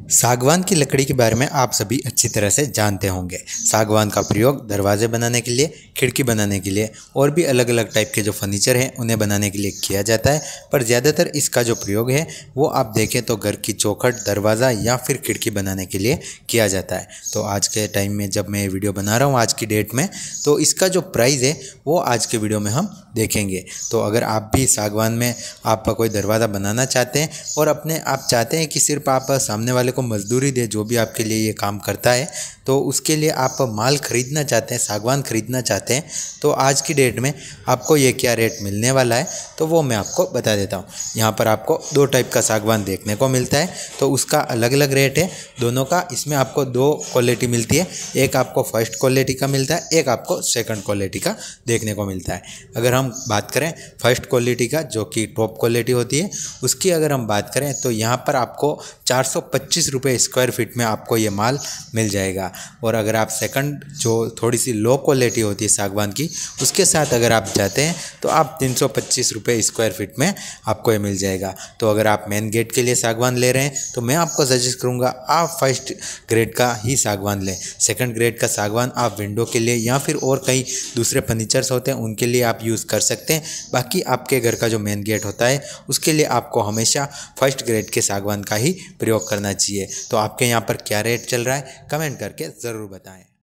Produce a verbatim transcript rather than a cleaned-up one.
सागवान की लकड़ी के बारे में आप सभी अच्छी तरह से जानते होंगे। सागवान का प्रयोग दरवाजे बनाने के लिए, खिड़की बनाने के लिए और भी अलग अलग टाइप के जो फर्नीचर हैं उन्हें बनाने के लिए किया जाता है। पर ज़्यादातर इसका जो प्रयोग है वो आप देखें तो घर की चौखट, दरवाज़ा या फिर खिड़की बनाने के लिए किया जाता है। तो आज के टाइम में जब मैं ये वीडियो बना रहा हूँ आज की डेट में, तो इसका जो प्राइस है वो आज के वीडियो में हम देखेंगे। तो अगर आप भी सागवान में आप कोई दरवाज़ा बनाना चाहते हैं और अपने आप चाहते हैं कि सिर्फ आप सामने वाले को मजदूरी दे जो भी आपके लिए ये काम करता है, तो उसके लिए आप माल ख़रीदना चाहते हैं, सागवान ख़रीदना चाहते हैं, तो आज की डेट में आपको ये क्या रेट मिलने वाला है तो वो मैं आपको बता देता हूँ। यहाँ पर आपको दो टाइप का सागवान देखने को मिलता है, तो उसका अलग अलग रेट है दोनों का। इसमें आपको दो क्वालिटी मिलती है, एक आपको फर्स्ट क्वालिटी का मिलता है, एक आपको सेकंड क्वालिटी का देखने को मिलता है। अगर हम बात करें फर्स्ट क्वालिटी का जो कि टॉप क्वालिटी होती है, उसकी अगर हम बात करें तो यहाँ पर आपको चार सौ पच्चीस रुपये स्क्वायर फीट में आपको ये माल मिल जाएगा। और अगर आप सेकंड जो थोड़ी सी लो क्वालिटी होती है सागवान की, उसके साथ अगर आप जाते हैं तो आप तीन सौ पच्चीस रुपये स्क्वायर फीट में आपको ये मिल जाएगा। तो अगर आप मेन गेट के लिए सागवान ले रहे हैं तो मैं आपको सजेस्ट करूँगा आप फर्स्ट ग्रेड का ही सागवान लें। सेकंड ग्रेड का सागवान आप विंडो के लिए या फिर और कई दूसरे फर्नीचर्स होते हैं उनके लिए आप यूज़ कर सकते हैं। बाकी आपके घर का जो मेन गेट होता है उसके लिए आपको हमेशा फर्स्ट ग्रेड के सागवान का ही प्रयोग करना चाहिए। तो आपके यहाँ पर क्या रेट चल रहा है कमेंट करके ज़रूर बताएं।